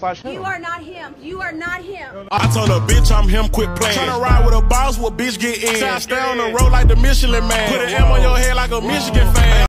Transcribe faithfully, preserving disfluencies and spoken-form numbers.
slash him. You are not him. You are not him. I told a bitch I'm him, quit playing. Tryna ride with a boss, what bitch get in? Say I stay on the road like the Michelin Man. Put an M on your head like a Michigan fan.